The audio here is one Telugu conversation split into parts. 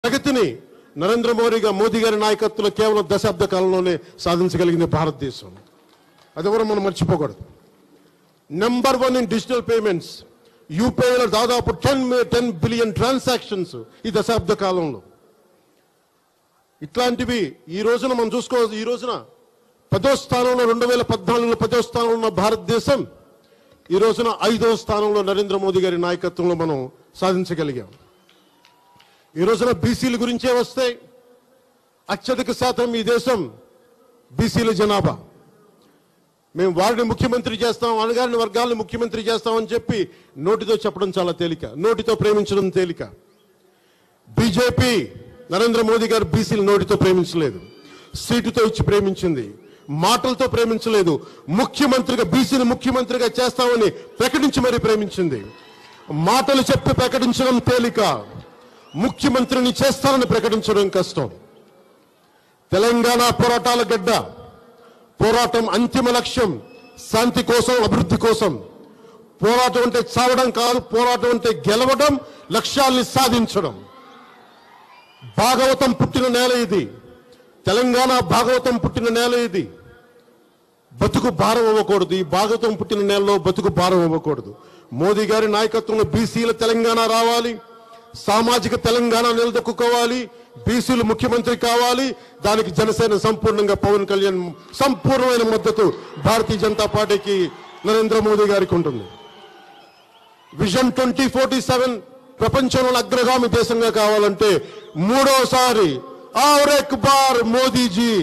ప్రగతిని నరేంద్ర మోదీ గారి నాయకత్వంలో కేవలం దశాబ్ద కాలంలోనే సాధించగలిగింది భారతదేశం. అది కూడా మనం మర్చిపోకూడదు. Number 1 in digital payments. యూపీఐలో దాదాపు 10 బిలియన్ ట్రాన్సాక్షన్స్ ఈ దశాబ్ద కాలంలో. ఇట్లాంటివి ఈ రోజున మనం చూసుకోవచ్చు. ఈ రోజున 10వ స్థానంలో 2014లో 10వ స్థానంలో ఉన్న భారతదేశం ఈ రోజున 5వ స్థానంలో నరేంద్ర మోదీ గారి నాయకత్వంలో మనం సాధించగలిగాం. ఈ రోజున బీసీల గురించే వస్తే అత్యధిక శాతం ఈ దేశం బీసీల జనాభా. మేము వారిని ముఖ్యమంత్రి చేస్తాం, అణగారిన వర్గాలను ముఖ్యమంత్రి చేస్తామని చెప్పి నోటితో చెప్పడం చాలా తేలిక, నోటితో ప్రేమించడం తేలిక. బీజేపీ నరేంద్ర మోదీ గారు బీసీలు నోటితో ప్రేమించలేదు, సీటుతో ఇచ్చి ప్రేమించింది, మాటలతో ప్రేమించలేదు. ముఖ్యమంత్రిగా బీసీని ముఖ్యమంత్రిగా చేస్తామని ప్రకటించి మరీ ప్రేమించింది. మాటలు చెప్పి ప్రకటించడం తేలిక, ముఖ్యమంత్రిని చేస్తానని ప్రకటించడం కష్టం. తెలంగాణ పోరాటాల గడ్డ. పోరాటం అంతిమ లక్ష్యం శాంతి కోసం, అభివృద్ధి కోసం. పోరాటం అంటే చావడం కాదు, పోరాటం అంటే గెలవడం, లక్ష్యాల్ని సాధించడం. భాగవతం పుట్టిన నేల ఇది, తెలంగాణ భాగవతం పుట్టిన నేల ఇది. బతుకు భారం అవ్వకూడదు. ఈ భాగవతం పుట్టిన నేలలో బతుకు భారం అవ్వకూడదు. మోదీ గారి నాయకత్వంలో బీసీల తెలంగాణ రావాలి, సామాజిక తెలంగాణ నిలదొక్కుకోవాలి, బీసీలు ముఖ్యమంత్రి కావాలి. దానికి జనసేన సంపూర్ణంగా, పవన్ కళ్యాణ్ సంపూర్ణమైన మద్దతు భారతీయ జనతా పార్టీకి, నరేంద్ర మోదీ గారికి ఉంటుంది. విజన్ 2047 ప్రపంచంలో అగ్రగామి దేశంగా కావాలంటే మూడోసారి ఔర్ ఎక్ బార్ మోదీజీ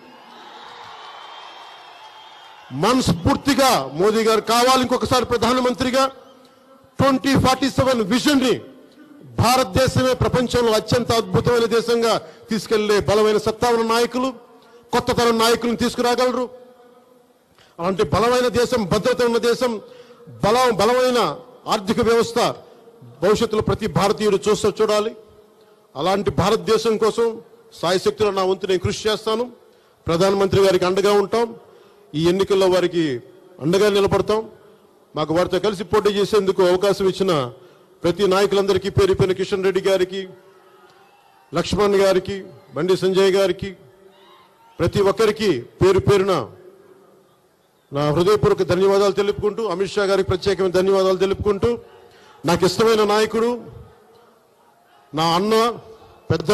మనస్ఫూర్తిగా మోదీ గారు కావాలి ఇంకొకసారి ప్రధానమంత్రిగా. 2047 విజన్ ని భారతదేశమే ప్రపంచంలో అత్యంత అద్భుతమైన దేశంగా తీసుకెళ్లే బలమైన సత్తా ఉన్న నాయకులు, కొత్త తరం నాయకులను తీసుకురాగలరు. అలాంటి బలమైన దేశం, భద్రత ఉన్న దేశం, బలమైన ఆర్థిక వ్యవస్థ భవిష్యత్తులో ప్రతి భారతీయుడు చూడాలి. అలాంటి భారతదేశం కోసం సాయశక్తులు నా వంతు నేను కృషి చేస్తాను. ప్రధానమంత్రి గారికి అండగా ఉంటాం. ఈ ఎన్నికల్లో వారికి అండగా నిలబడతాం. మాకు వారితో కలిసి పోటీ చేసేందుకు అవకాశం ఇచ్చిన ప్రతి నాయకులందరికీ, పేరు పేరున కిషన్ రెడ్డి గారికి, లక్ష్మణ్ గారికి, బండి సంజయ్ గారికి, ప్రతి ఒక్కరికి పేరు పేరున నా హృదయపూర్వక ధన్యవాదాలు తెలుపుకుంటూ, అమిత్ షా గారికి ప్రత్యేకమైన ధన్యవాదాలు తెలుపుకుంటూ, నాకు ఇష్టమైన నాయకుడు, నా అన్న